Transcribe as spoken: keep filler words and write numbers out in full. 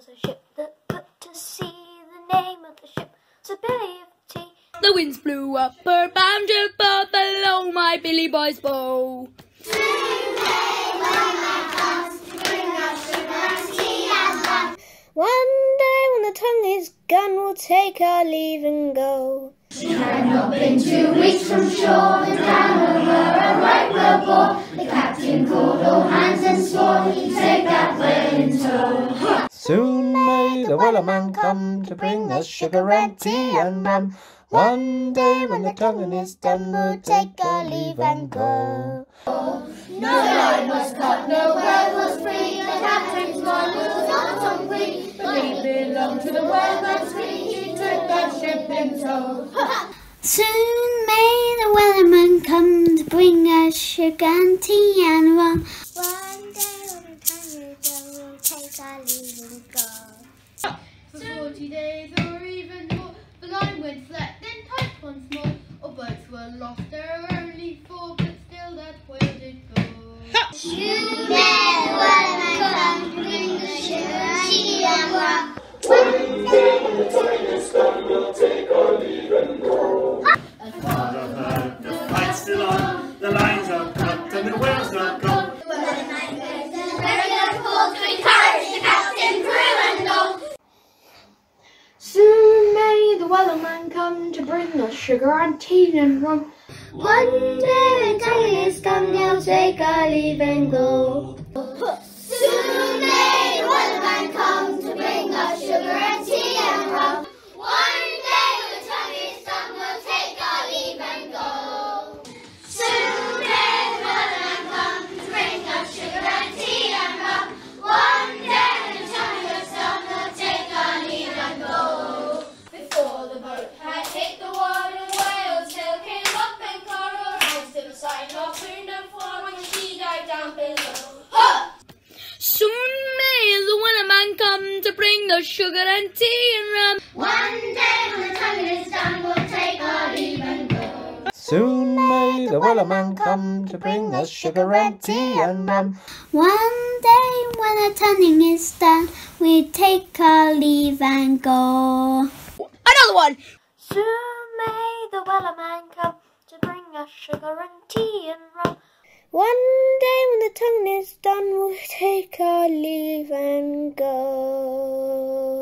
was a ship that put to sea. The name of the ship was a Billy of Tea. The winds blew up her banjo, but below my Billy Boy's bow. Soon may Wellerman comes to bring us sugar and tea and rum. One day when the tongue is gone, we'll take our leave and go. She had not been two weeks from shore, the down of her a right whale bore. The captain called all hands and swore he'd take that whale in tow. Soon may the Wellerman come to bring us sugar and tea and rum. One day when the tonguing is done, we'll take our leave and go. No line was cut, no whale was free. The captain's mind was not on free, but he belonged to the whaleman's fleet. He took that ship in tow. Soon may the Wellerman come to bring us sugar and tea and rum. One day when the tongue is done, we'll take our leave and go. For forty days or even more, the line went flat, then tight once more. All boats were lost, there were only four, but still that whale did go. Soon may the Wellerman come to bring us sugar and tea and rum. One day when the tonguing is done, we'll take our leave and go. As part of her, the fight's still on, the lines are cut and the whales are gone. The Wellerman goes to the regular call to encourage the captain, crew and all. Soon may the Wellerman come to bring us sugar and tea and rum. One day when the tonguing is done, he'll take our leave and go. Soon may the Wellerman come to bring us sugar and tea and rum. One day when the tonguing is done, we'll take our leave and go. Soon may the Wellerman come to bring us sugar and tea and rum. One day when the tonguing is done, we'll take our leave and go. Before the boat had hit the water, the whale's tail came up and caught her hands to the side of wind and fall when she dived down below. Ha! Soon may the Wellerman come to bring us sugar and tea and rum. One day when the tonguing is done, we'll take our leave and go. Soon may the Wellerman come to bring us sugar and tea and rum. One day when the tonguing is done, we take our leave and go. Another one! Soon may the Wellerman come to bring us sugar and tea and rum. One day when the tonguing is done, we'll take our leave and go.